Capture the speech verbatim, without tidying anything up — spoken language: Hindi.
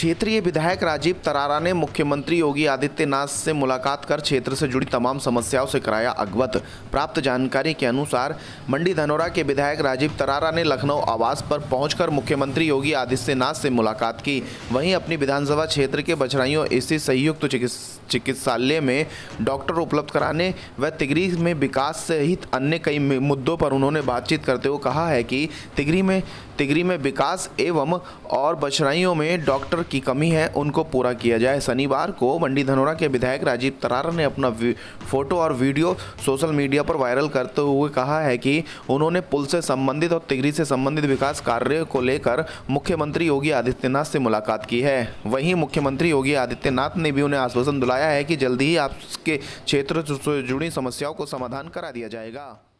क्षेत्रीय विधायक राजीव तरारा ने मुख्यमंत्री योगी आदित्यनाथ से मुलाकात कर क्षेत्र से जुड़ी तमाम समस्याओं से कराया अवगत। प्राप्त जानकारी के अनुसार मंडी धनोरा के विधायक राजीव तरारा ने लखनऊ आवास पर पहुंचकर मुख्यमंत्री योगी आदित्यनाथ से मुलाकात की। वहीं अपनी विधानसभा क्षेत्र के बछराइयों स्थित संयुक्त चिकित्सालय में डॉक्टर उपलब्ध कराने व तिगरी में विकास सहित अन्य कई मुद्दों पर उन्होंने बातचीत करते हुए कहा है कि तिगरी में तिगरी में विकास एवं और बछराइयों में डॉक्टर की कमी है, उनको पूरा किया जाए। शनिवार को मंडी धनोरा के विधायक राजीव तरारा ने अपना फोटो और वीडियो सोशल मीडिया पर वायरल करते हुए कहा है कि उन्होंने पुल से संबंधित और तिगरी से संबंधित विकास कार्यों को लेकर मुख्यमंत्री योगी आदित्यनाथ से मुलाकात की है। वहीं मुख्यमंत्री योगी आदित्यनाथ ने भी उन्हें आश्वासन दिलाया है कि जल्दी ही आपके क्षेत्र से जुड़ी समस्याओं को समाधान करा दिया जाएगा।